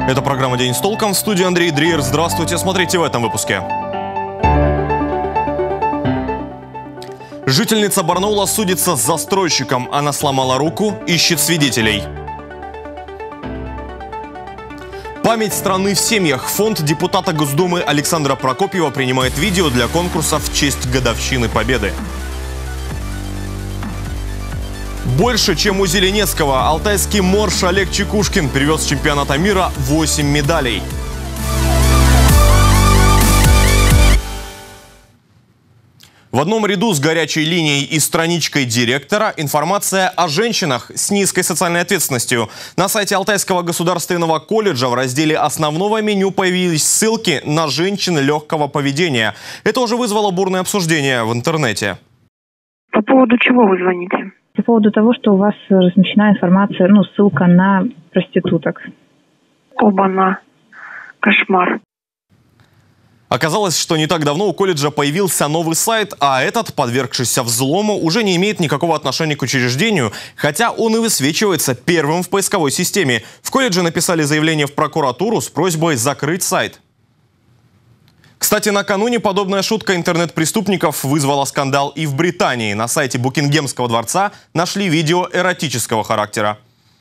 Это программа «День с толком». В студии Андрей Дриер. Здравствуйте. Смотрите в этом выпуске. Жительница Барнаула судится с застройщиком. Она сломала руку, ищет свидетелей. Память страны в семьях. Фонд депутата Госдумы Александра Прокопьева принимает видео для конкурса в честь годовщины Победы. Больше, чем у Зеленецкого. Алтайский морж Олег Чекушкин привез с чемпионата мира 8 медалей. В одном ряду с горячей линией и страничкой директора информация о женщинах с низкой социальной ответственностью. На сайте Алтайского государственного колледжа в разделе основного меню появились ссылки на женщин легкого поведения. Это уже вызвало бурное обсуждение в интернете. По поводу чего вы звоните? По поводу того, что у вас размещена информация, ссылка на проституток. Оба-на. Кошмар. Оказалось, что не так давно у колледжа появился новый сайт, а этот, подвергшийся взлому, уже не имеет никакого отношения к учреждению, хотя он и высвечивается первым в поисковой системе. В колледже написали заявление в прокуратуру с просьбой закрыть сайт. Кстати, накануне подобная шутка интернет-преступников вызвала скандал и в Британии. На сайте Букингемского дворца нашли видео эротического характера.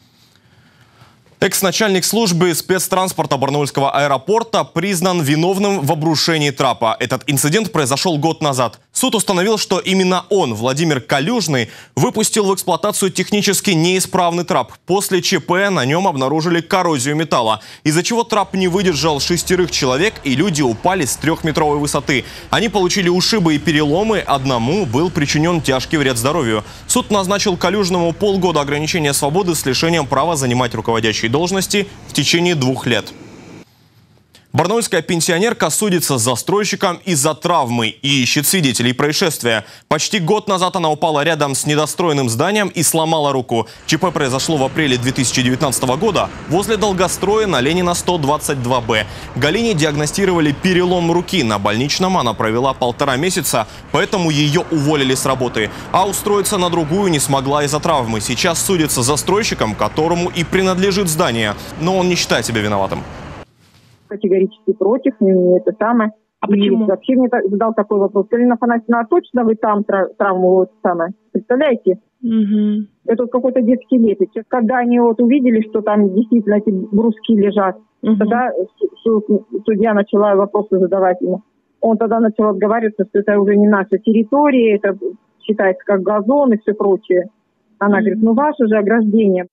Экс-начальник службы спецтранспорта Барнаульского аэропорта признан виновным в обрушении трапа. Этот инцидент произошел год назад. Суд установил, что именно он, Владимир Калюжный, выпустил в эксплуатацию технически неисправный трап. После ЧП на нем обнаружили коррозию металла, из-за чего трап не выдержал 6 человек, и люди упали с 3-метровой высоты. Они получили ушибы и переломы, одному был причинен тяжкий вред здоровью. Суд назначил Калюжному полгода ограничения свободы с лишением права занимать руководящие должности в течение 2 лет. Барнаульская пенсионерка судится с застройщиком из-за травмы и ищет свидетелей происшествия. Почти год назад она упала рядом с недостроенным зданием и сломала руку. ЧП произошло в апреле 2019 года возле долгостроя на Ленина 122Б. Галине диагностировали перелом руки. На больничном она провела 1,5 месяца, поэтому ее уволили с работы. А устроиться на другую не смогла из-за травмы. Сейчас судится с застройщиком, которому и принадлежит здание. Но он не считает себя виноватым. Категорически против, не это самое. А почему? Вообще мне задал такой вопрос. Галина Афанасьевна, точно вы там травму самое? Представляете? Угу. Это какой-то детский лепет. Когда они увидели, что там действительно эти бруски лежат, тогда судья начала вопросы задавать ему. Он тогда начал отговариваться, что это уже не наша территория, это считается как газон и все прочее. Она говорит, ваше же ограждение.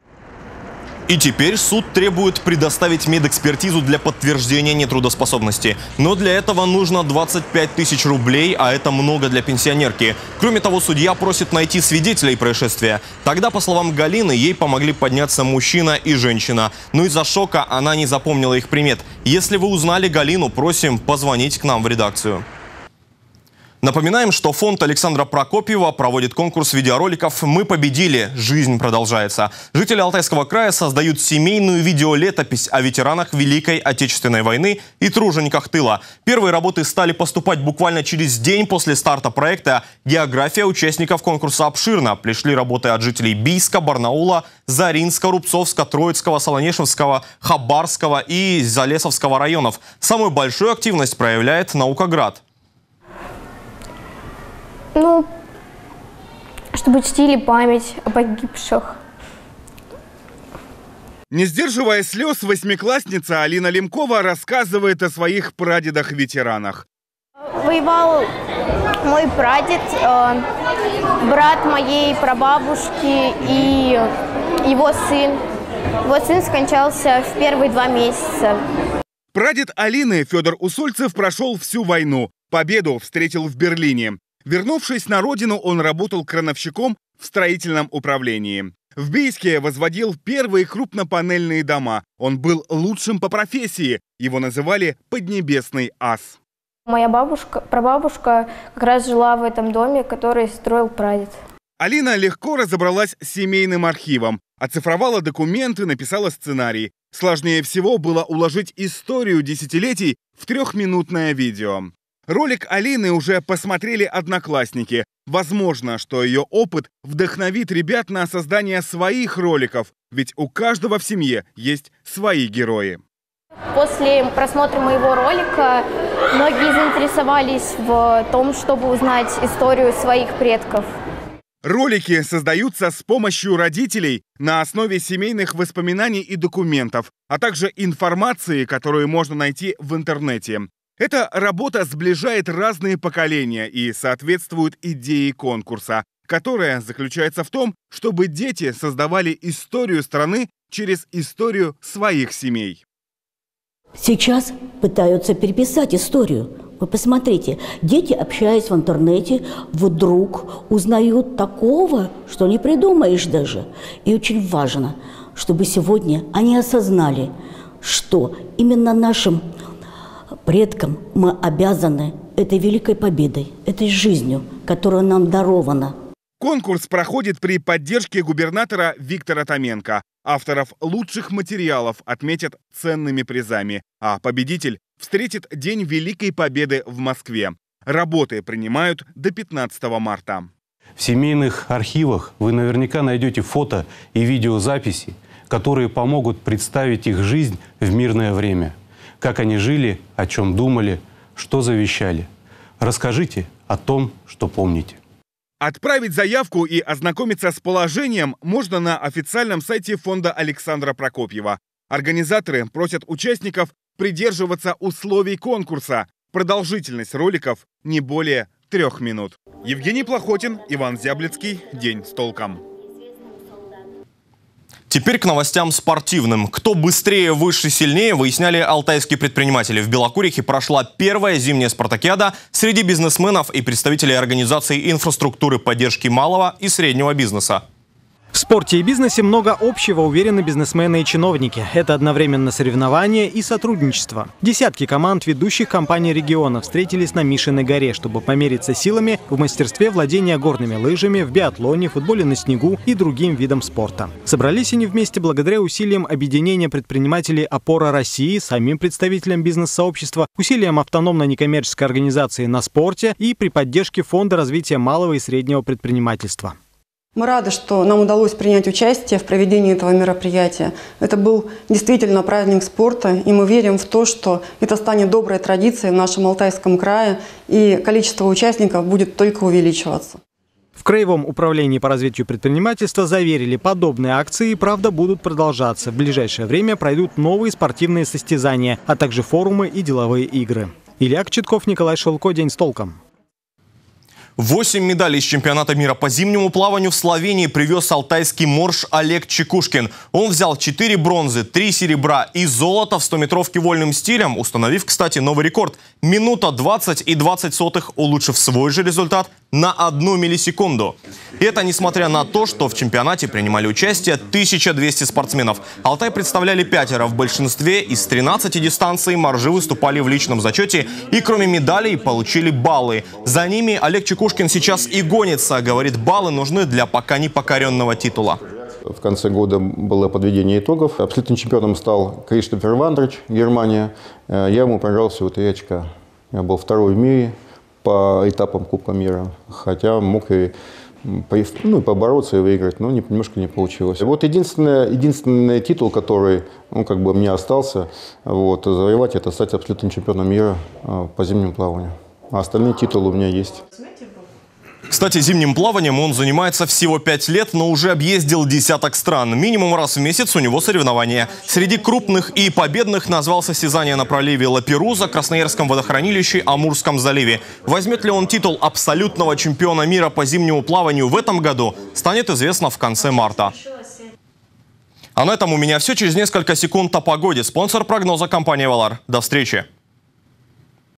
И теперь суд требует предоставить медэкспертизу для подтверждения нетрудоспособности. Но для этого нужно 25 000 рублей, а это много для пенсионерки. Кроме того, судья просит найти свидетелей происшествия. Тогда, по словам Галины, ей помогли подняться мужчина и женщина. Но из-за шока она не запомнила их примет. Если вы узнали Галину, просим позвонить к нам в редакцию. Напоминаем, что фонд Александра Прокопьева проводит конкурс видеороликов «Мы победили. Жизнь продолжается». Жители Алтайского края создают семейную видеолетопись о ветеранах Великой Отечественной войны и тружениках тыла. Первые работы стали поступать буквально через день после старта проекта. География участников конкурса обширна. Пришли работы от жителей Бийска, Барнаула, Заринска, Рубцовска, Троицкого, Солонешевского, Хабарского и Залесовского районов. Самую большую активность проявляет Наукоград. Чтобы чтили память о погибших. Не сдерживая слез, 8-классница Алина Лемкова рассказывает о своих прадедах-ветеранах. Воевал мой прадед, брат моей прабабушки и его сын. Его сын скончался в первые 2 месяца. Прадед Алины, Федор Усольцев, прошел всю войну. Победу встретил в Берлине. Вернувшись на родину, он работал крановщиком в строительном управлении. В Бийске возводил первые крупнопанельные дома. Он был лучшим по профессии. Его называли «Поднебесный ас». Моя прабабушка как раз жила в этом доме, который строил прадед. Алина легко разобралась с семейным архивом. Оцифровала документы, написала сценарий. Сложнее всего было уложить историю десятилетий в 3-минутное видео. Ролик Алины уже посмотрели одноклассники. Возможно, что ее опыт вдохновит ребят на создание своих роликов, ведь у каждого в семье есть свои герои. После просмотра моего ролика многие заинтересовались в том, чтобы узнать историю своих предков. Ролики создаются с помощью родителей на основе семейных воспоминаний и документов, а также информации, которую можно найти в интернете. Эта работа сближает разные поколения и соответствует идее конкурса, которая заключается в том, чтобы дети создавали историю страны через историю своих семей. Сейчас пытаются переписать историю. Вы посмотрите, дети, общаясь в интернете, вдруг узнают такого, что не придумаешь даже. И очень важно, чтобы сегодня они осознали, что именно нашим предкам мы обязаны этой великой победой, этой жизнью, которая нам дарована. Конкурс проходит при поддержке губернатора Виктора Томенко. Авторов лучших материалов отметят ценными призами, а победитель встретит День Великой Победы в Москве. Работы принимают до 15 марта. В семейных архивах вы наверняка найдете фото и видеозаписи, которые помогут представить их жизнь в мирное время. Как они жили, о чем думали, что завещали. Расскажите о том, что помните. Отправить заявку и ознакомиться с положением можно на официальном сайте фонда Александра Прокопьева. Организаторы просят участников придерживаться условий конкурса. Продолжительность роликов не более 3 минут. Евгений Плохотин, Иван Зяблицкий. День с толком. Теперь к новостям спортивным. Кто быстрее, выше, сильнее, выясняли алтайские предприниматели. В Белокурихе прошла первая зимняя спартакиада среди бизнесменов и представителей организаций инфраструктуры поддержки малого и среднего бизнеса. В спорте и бизнесе много общего, уверены бизнесмены и чиновники. Это одновременно соревнования и сотрудничество. Десятки команд ведущих компаний региона встретились на Мишиной горе, чтобы помериться силами в мастерстве владения горными лыжами, в биатлоне, футболе на снегу и другим видам спорта. Собрались они вместе благодаря усилиям объединения предпринимателей «Опора России», самим представителям бизнес-сообщества, усилиям автономной некоммерческой организации «На спорте» и при поддержке Фонда развития малого и среднего предпринимательства. Мы рады, что нам удалось принять участие в проведении этого мероприятия. Это был действительно праздник спорта, и мы верим в то, что это станет доброй традицией в нашем Алтайском крае, и количество участников будет только увеличиваться. В Краевом управлении по развитию предпринимательства заверили, подобные акции, правда, будут продолжаться. В ближайшее время пройдут новые спортивные состязания, а также форумы и деловые игры. Илья Кочетков, Николай Шелко. День с толком. 8 медалей из чемпионата мира по зимнему плаванию в Словении привез алтайский морж Олег Чекушкин. Он взял 4 бронзы, 3 серебра и золото в 100-метровке вольным стилем, установив, кстати, новый рекорд. Минута 20 и 20 сотых, улучшив свой же результат на 1 миллисекунду. И это несмотря на то, что в чемпионате принимали участие 1200 спортсменов. Алтай представляли 5, в большинстве из 13 дистанций моржи выступали в личном зачете и кроме медалей получили баллы. За ними Олег Чекушкин сейчас и гонится. Говорит, баллы нужны для пока не покоренного титула. В конце года было подведение итогов. Абсолютным чемпионом стал Криштофер Вандрич, Германия. Я ему проиграл всего 3 очка. Я был 2-й в мире по этапам Кубка мира. Хотя мог и побороться и выиграть, но немножко не получилось. Вот единственный титул, который мне остался завоевать, это стать абсолютным чемпионом мира по зимнему плаванию. А остальные титулы у меня есть. Кстати, зимним плаванием он занимается всего 5 лет, но уже объездил десяток стран. Минимум раз в месяц у него соревнования. Среди крупных и победных назвал состязания на проливе Лаперуза, Красноярском водохранилище, Амурском заливе. Возьмет ли он титул абсолютного чемпиона мира по зимнему плаванию в этом году, станет известно в конце марта. А на этом у меня все. Через несколько секунд о погоде. Спонсор прогноза — компания «Валар». До встречи.